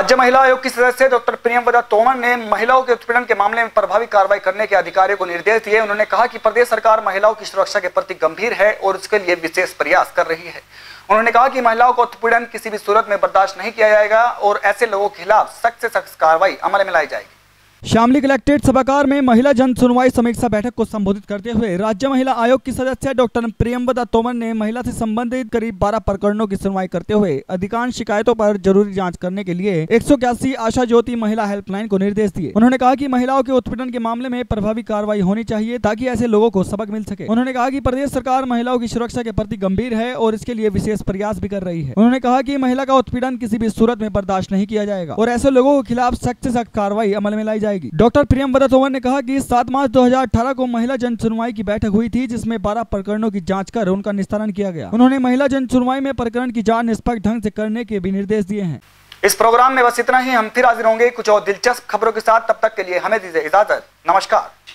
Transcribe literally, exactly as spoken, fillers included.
राज्य महिला आयोग की सदस्य डॉक्टर प्रियंवदा तोमर ने महिलाओं के उत्पीड़न के मामले में प्रभावी कार्रवाई करने के अधिकारियों को निर्देश दिए। उन्होंने कहा कि प्रदेश सरकार महिलाओं की सुरक्षा के प्रति गंभीर है और इसके लिए विशेष प्रयास कर रही है। उन्होंने कहा कि महिलाओं का उत्पीड़न किसी भी सूरत में बर्दाश्त नहीं किया जाएगा और ऐसे लोगों के खिलाफ सख्त से सख्त कार्रवाई अमल में लाई जाएगी। शामली कलेक्ट्रेट सभागार में महिला जन सुनवाई समीक्षा बैठक को संबोधित करते हुए राज्य महिला आयोग की सदस्य डॉक्टर प्रियंवदा तोमर ने महिला से संबंधित करीब बारह प्रकरणों की सुनवाई करते हुए अधिकांश शिकायतों पर जरूरी जांच करने के लिए एक सौ इक्यासी आशा ज्योति महिला हेल्पलाइन को निर्देश दिए। उन्होंने कहा कि महिलाओं के उत्पीड़न के मामले में प्रभावी कार्रवाई होनी चाहिए ताकि ऐसे लोगों को सबक मिल सके। उन्होंने कहा कि प्रदेश सरकार महिलाओं की सुरक्षा के प्रति गंभीर है और इसके लिए विशेष प्रयास भी कर रही है। उन्होंने कहा कि महिला का उत्पीड़न किसी भी सूरत में बर्दाश्त नहीं किया जाएगा और ऐसे लोगों के खिलाफ सख्त से सख्त कार्रवाई अमल में लाई जाएगी। डॉक्टर प्रियंवदा तोमर ने कहा कि सात मार्च दो हज़ार अठारह को महिला जन सुनवाई की बैठक हुई थी जिसमें बारह प्रकरणों की जांच कर उनका निस्तारण किया गया। उन्होंने महिला जन सुनवाई में प्रकरण की जांच निष्पक्ष ढंग से करने के भी निर्देश दिए हैं। इस प्रोग्राम में बस इतना ही। हम फिर हाजिर होंगे कुछ और दिलचस्प खबरों के साथ। तब तक के लिए हमें दीजिए इजाजत। नमस्कार।